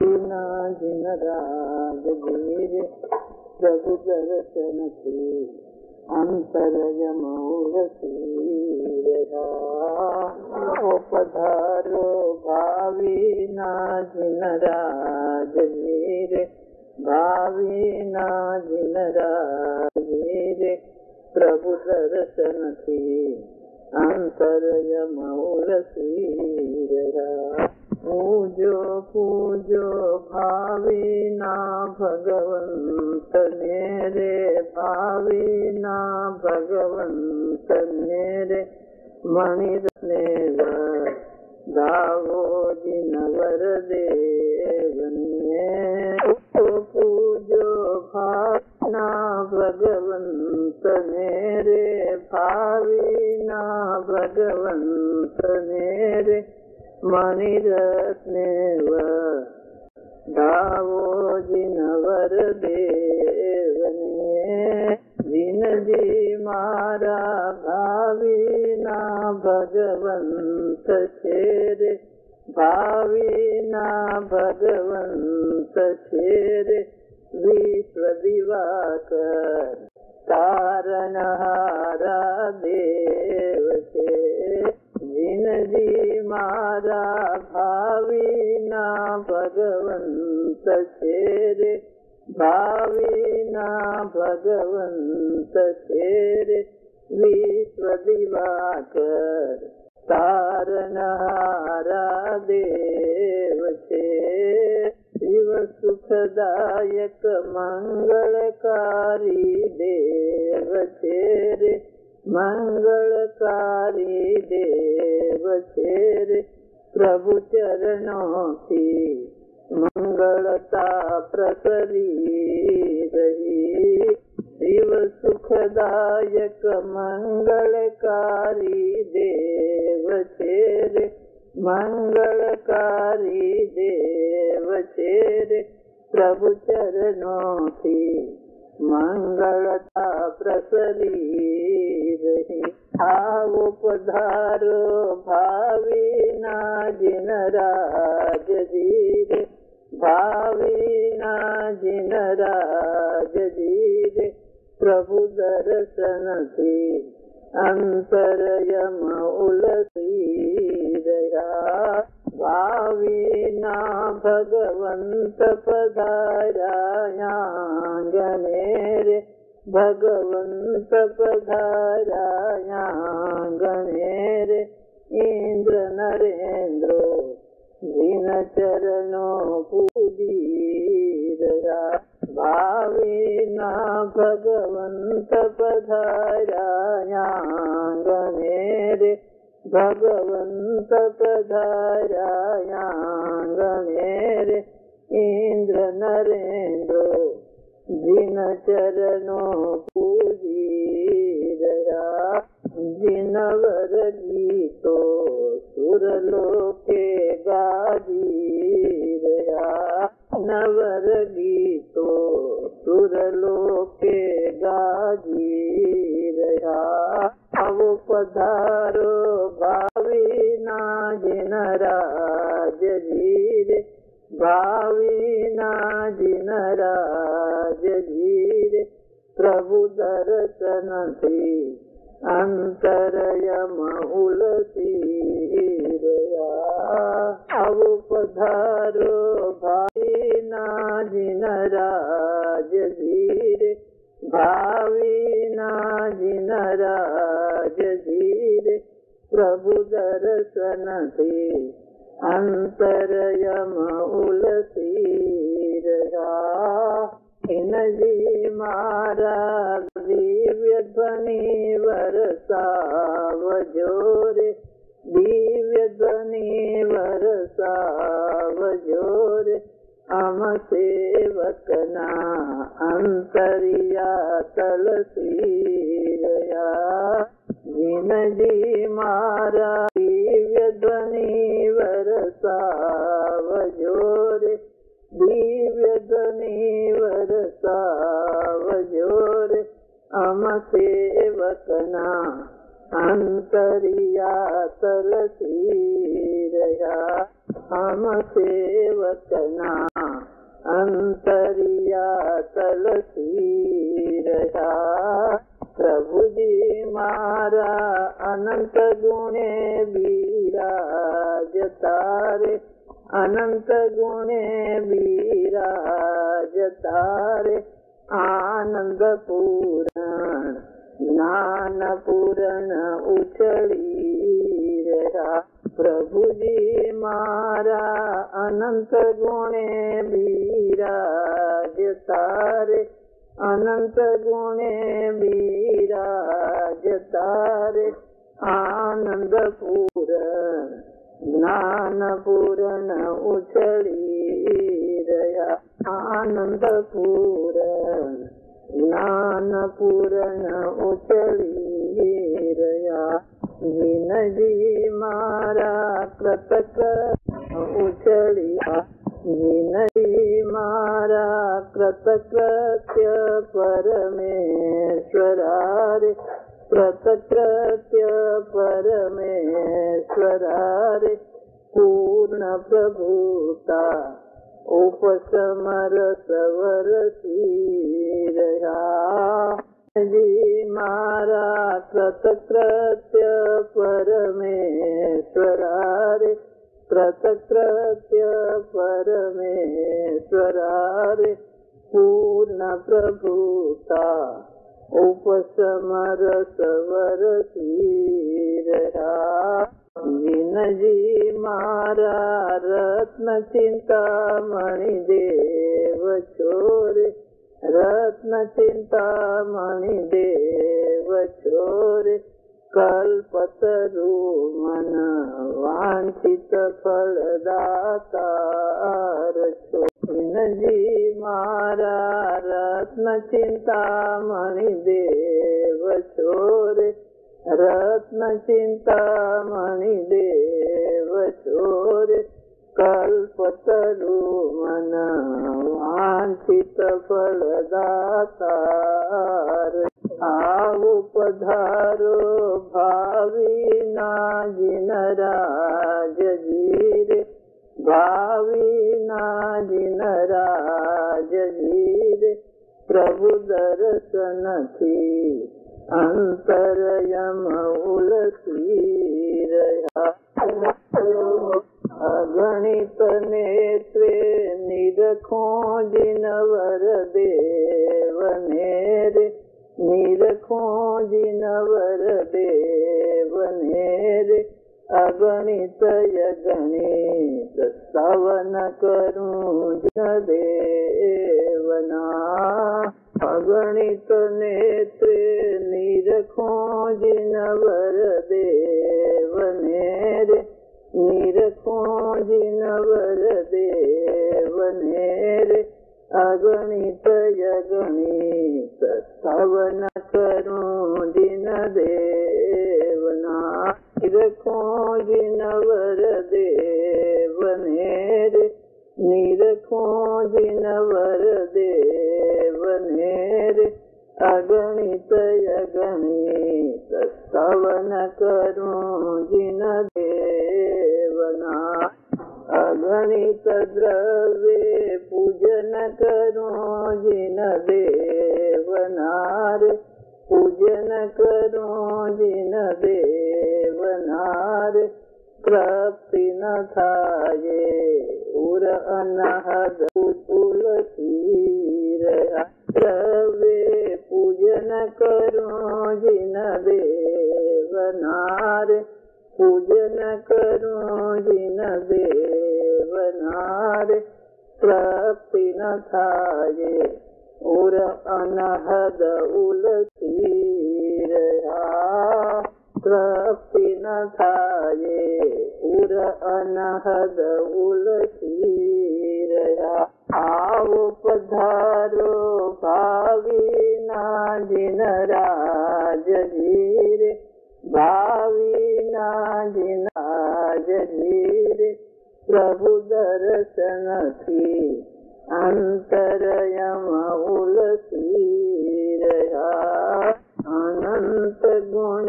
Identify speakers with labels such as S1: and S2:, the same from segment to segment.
S1: जिन राजगीर प्रभु दर्शन थी अंतर यमौरसी ओ पधारो भावी ना जिन राजगीर भावी ना जिन राजगीर प्रभु दर्शन थी अंतर यमौरसी पूजो पूजो भावी ना भगवंत मेरे भावी ना भगवंत मेरे मणिरत्ने दावो जिनवर देवने पूजो भावी ना भगवंत मेरे भावी ना भगवंत मेरे मणिरत्ने दावो जिनवर देवने जिन जी मारा भावी ना भगवंत छेरे भावी ना भगवंत छेरे विश्व दिवाकर तारणहारा देव छे जिन जी मारा भावी ना भगवंत छेरे भावी ना भगवंत छेरे विश्व दिवाकर तारणहारा देव छे शिव सुखदायक मंगलकारी देव छेरे मंगलकारी देव छेरे प्रभु चरणों की मंगलता प्रसरी रही शिव सुखदायक मंगलकारी देव छेरे मंगलकारी देव छेरे प्रभु चरणों की मंगलता प्रसरी रही आओ पधारो भावी ना जिन राजगीर भावी ना जिन राजगीर प्रभु दर्शन थी अंतर यमौलसी भावी ना भगवंत पधाराया गणेरे भगवंत पधाराया गणेरे इंद्र नरेंद्रो जिन चरणों पूजीरया भावी ना भगवंत पधाराया गणेरे भगवंत पधाराया गणेरे इंद्र नरेंद्रो जिन चरणों पूजीरया जिनवर गीतो सुरलोके गाजीरया नवर गीतो सुरलोके गाजीरया अब पधारो भावी ना जिन राजगीर भावी ना जिन राजगीर प्रभु दर्शन थी अंतर यमौलसी अब पधारो भावी ना जिन राजगीर भावी ना जिन राजगीर प्रभु दर्शन थी अंतर यमौलसी इन जी मारा दिव्य ध्वनि वरसाव जोरे दिव्य ध्वनि वरसाव जोरे हम सेवकना अंतरिया तलसीरया जिन जी मारा दिव्य ध्वनि वरसाव जोरे दिव्य ध्वनि वरसाव जोरे हम सेवकना अंतरिया तलसीरया हम सेवकना अंतरिया तलसी रहा। प्रभु जी मारा अनंत गुणे विराजता रे, अनंत गुणे विराजता रे। आनंद पूरण ज्ञान पूरण उछली रहा। प्रभु जी मारा अनंत गुणे विराजता रे, अनंत गुणे विराजता रे। आनंद पूरण ज्ञान पूरण उछली रहा। आनंद पूरण ज्ञान पूरण उछली रहा। जिन जी मारा कृतकृत्य उछलिया, जिन जी मारा कृतकृत्य परमेश्वरा रे, कृतकृत्य परमेश्वरा रे। पूर्ण प्रभुता उपसमर सवरसी रहा। जी मारा कृतकृत्य परमेश्वरा रे, कृतकृत्य परमेश्वरा रे। पूर्ण प्रभुता उपसमर सवरसी रहा। जिन जी मारा रत्न चिंतामणि देव छोरे, रत्न चिंतामणि देव छोरे। कल्पतरु मन वांछित फलदाता छो। जिन जी मारा रत्न चिंतामणि देव छोरे, रत्न चिंतामणि देव छोरे। कल्पतरु मन वांछित फलदाता। आओ पधारो भावी ना जिन राज जीरे, भावी ना जिन राज जीरे। प्रभु दर्शन थी अंतरयम उलसी रहा। अगणित नेत्रे निरखो जिनवर देव नेरे, निरखो जिनवर देव नेरे। अगणित यगणित स्तवन करूं जिन देवना। अगणित नेत्रे निरखो जिनवर देव नेरे, निरखो जिनवर देव नेरे। अगणित यगणित स्तवन करूं जिन देवना। निरखो जिनवर देव नेरे, निरखो जिनवर देव नेरे। अगणित यगणित स्तवन करूं जिन देवना। अगणित द्रव्ये पूजन करूं जिन देवना रे, पूजन करूं जिन देवना रे। तृप्ति न थाये उर अनहद तुलसी रहा। द्रव्ये पूजन करूं जिन देवना रे, पूजन करूं जिन देवना रे। तृप्ति न थाये उर अनहद उलसी रहा। तृप्ति न थाये उर अनहद उलसी रहा। आओ पधारो भावी ना जिन राज जीरे, भावी ना जिन राज जीरे। प्रभु दर्शन थी अंतरयम उलसी रहा। अनंत गुण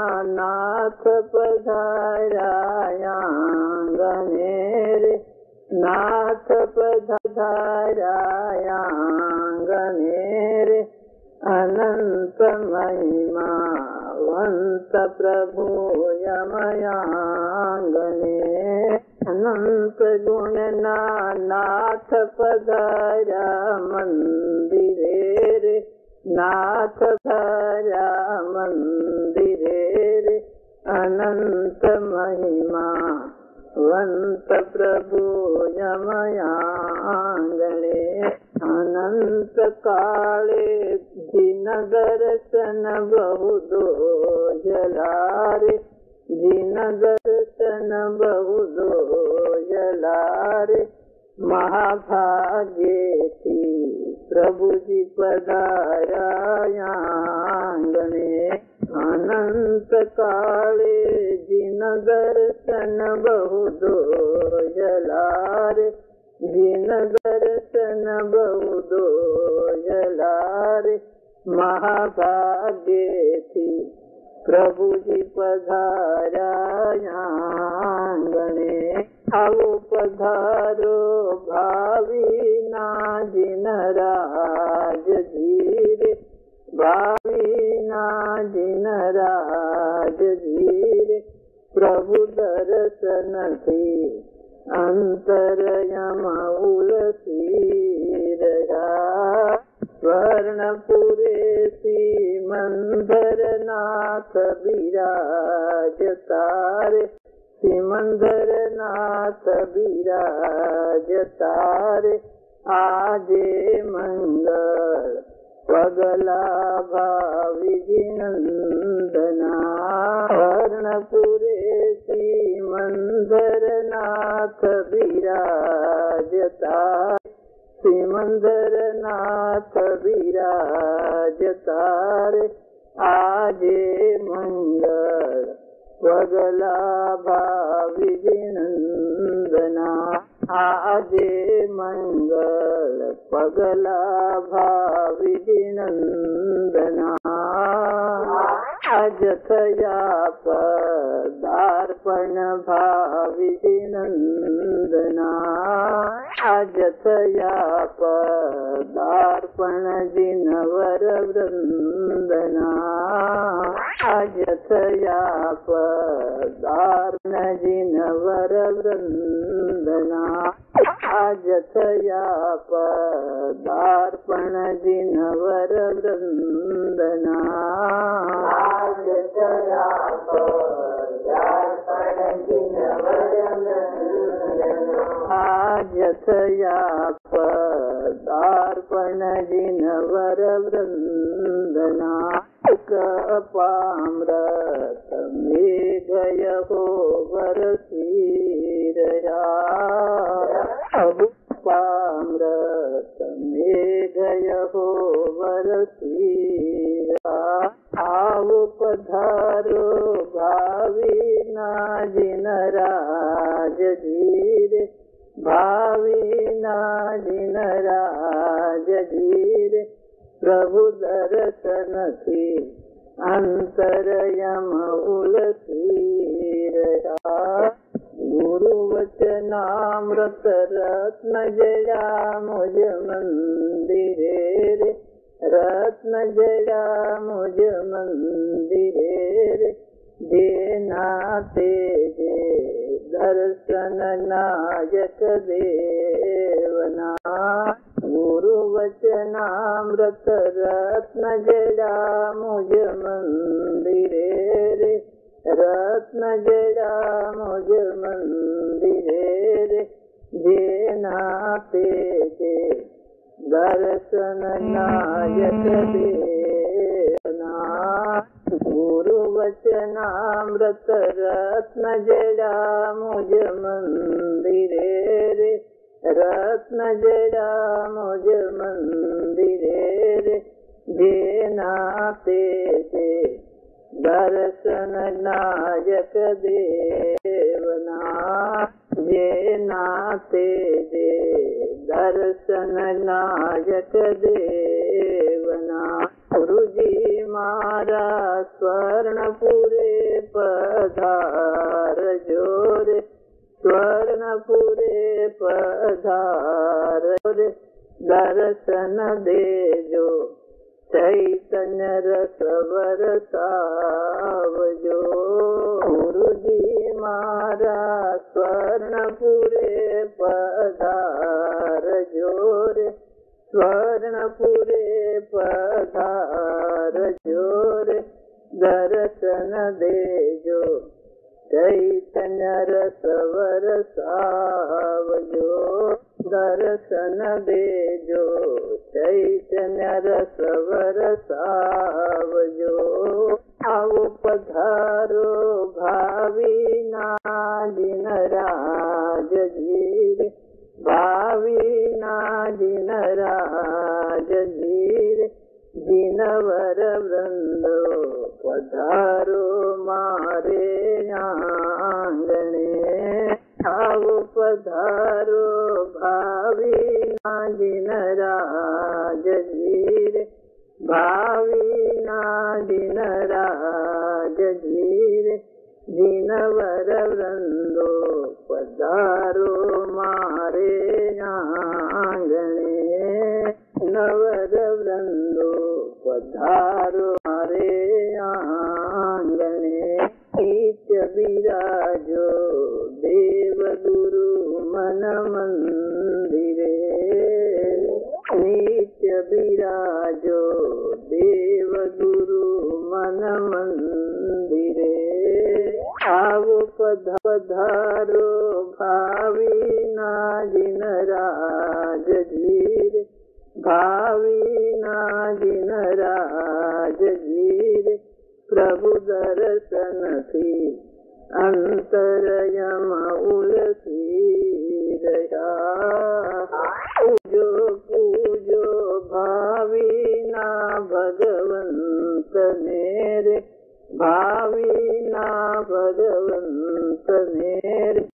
S1: नाथ पधाराया गणेरे, नाथ पधारायांगने रे अनंत महिमा वंत प्रभु यमयांगने अनंत गुण नाथ पधारा मंदिरे रे नाथ पधारा मंदिरे रे अनंत महिमा वंत प्रभु यमयांगणे अनंत काले जिन दर्शन बहु दो जलारे जिन दर्शन बहु दो जलारे महाभाग्ये थी प्रभु जी पधारायांगणे अनंत काले जिन दर्शन बहु दो जलारे जिन दर्शन बहु दो जलारे महाभाग्ये थी प्रभु जी पधारायांगणे आओ पधारो भावी ना जिन राज धीरे भावी ना जिन राज धीरे प्रभु दर्शन थी अंतरयम उलसीरया स्वर्णपुरे सिमंदर नाथ विराज तारे सिमंदर नाथ विराज तारे आजे मंगल पगला भावी जिनंदना वर्णपुरे सिमंदर नाथ विराज तारे सिमंदर नाथ विराज तारे आजे मंगल पगला भावी जिनंदना आजे मंगल पगला भावी जिनंदना अजथया पदार्पण भावी जिनंदना अजथया पदार्पण जिनवर वृंदना अजथया पदार्पण जिनवर वृंदना अजथया पदार्पण जिनवर वृंदना अजथया पदार्पण जिनवर वृंदना अजथया पदार्पण जिनवर वृंदना कपामृत मेघय हो वरसीरया पामृत मेघय हो वरसीरा आओ पधारो भावी ना जिन राज धीरे भावी ना जिन राज धीरे प्रभु दर्शन थी अंतरयम उलसीरया गुरु वचनामृत रत्न जया मुझ मंदिरे रे रत्न जया मुझ मंदिरे रे देना तेजे दर्शन नायक देवना गुरु वचनामृत रत्न जया मुझ मंदिरे रे रत्न जया मुझ मंदिरे रे देना तेजे दर्शन नायक देवना गुरु वचनामृत रत्न जया मुझ मंदिरे रे रत्न जया मुझ मंदिरे रे देना तेजे दर्शन नायक देवना देना तेजे दर्शन नायक देवना गुरु जी मारा स्वर्णपुरे पधार जोरे स्वर्णपुरे पधारो रे दर्शन देजो चैतन्य रस बरसावजो। गुरु जी मारा स्वर्णपुरे पधारजो रे स्वर्णपुरे पधारजो रे दर्शन देजो चैतन्य रस बरसावजो। दर्शन देजो चैतन्य रस बरसावजो। आओ पधारो भाविना दिन राज धीर भाविना दिन राज धीर जिनवर वृंदो पधारो मारे आंगणे। आओ पधारो भाविना दिन राज धीर भाविना दिन राज धीर जिनवर वृंदो पधारो मारे आंगणे। नवर वृंदो पधारो मारे आंगणे। नित्य विराजो देव गुरु मन मंदिरे नित्य विराजो देव गुरु मन मंदिरे। आओ पधारो भाविना जिन राज धीर भाविना जिन राज धीर प्रभु दर्शन थी अंतरयम उलसी दया। पूजो पूजो भाविना भगवंत मेरे भाविना भगवंत मेरे